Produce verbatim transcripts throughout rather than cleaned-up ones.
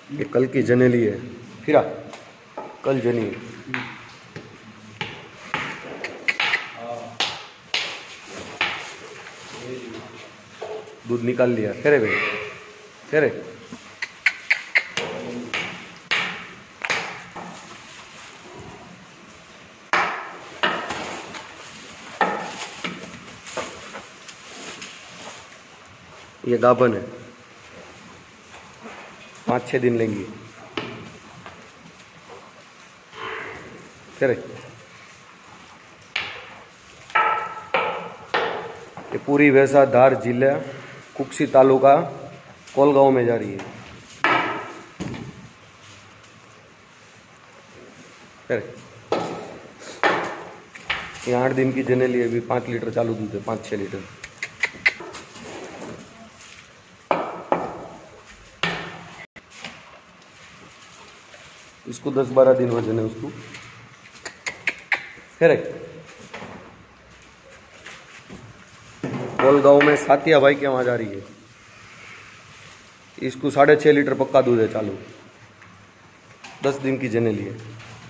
ये कल की जनेली है। फिरा कल जनी दूध निकाल लिया। खेरे भाई खेरे ये गाभन है, पाँच छः दिन लेंगी। करे ये पूरी वैसा धार जिला कुक्सी तालुका कोलगांव में जा रही है। करे ये आठ दिन की जनेली है, अभी पाँच लीटर चालू दूध है, पाँच छः लीटर। इसको दस बारह दिन वजन है उसको। है कोलगांव में सातिया भाई के वहां जा रही है। इसको साढ़े छः लीटर पक्का दूध है चालू, दस दिन की जनेली है।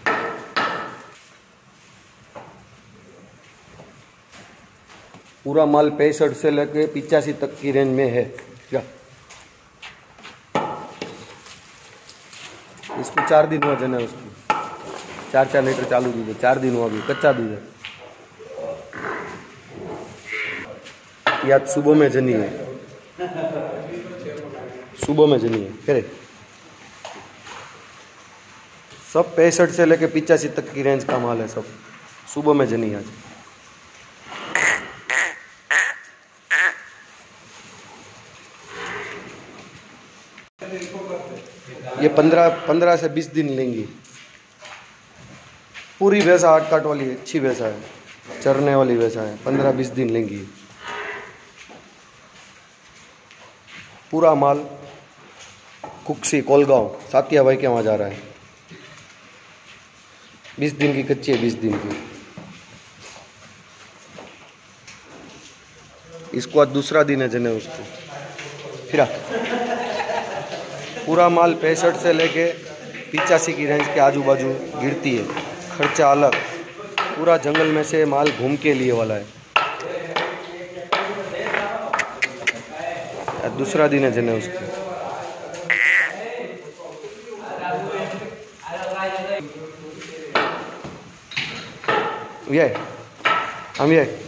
पूरा माल पैंसठ से लेके पिचासी तक की रेंज में है। क्या इसको चार दिन वजन है उसको, चार चार लीटर चालू दूध है। चार दिन हुआ, अभी कच्चा दूध है। या सुबह में जनी है, सुबह में जनी है। करे सब पैंसठ से लेके पिचासी तक की रेंज का माल है, सब सुबह में जनी आज। ये पंद्रह पंद्रह से बीस दिन लेंगी। पूरी भैंसा आठ काट वाली है, अच्छी भैंसा है, चरने वाली भैंसा है। पंद्रह बीस दिन लेंगी। पूरा माल कुक्सी कोलगांव सातिया भाई के वहाँ जा रहा है। बीस दिन की कच्ची है, बीस दिन की। इसको आज दूसरा दिन है जने उसको। फिर पूरा माल पैंसठ से लेके पिचासी की रेंज के आजू बाजू गिरती है। खर्चा अलग, पूरा जंगल में से माल घूम के लिए वाला है। दूसरा दिन है जने उसकी। ये हम ये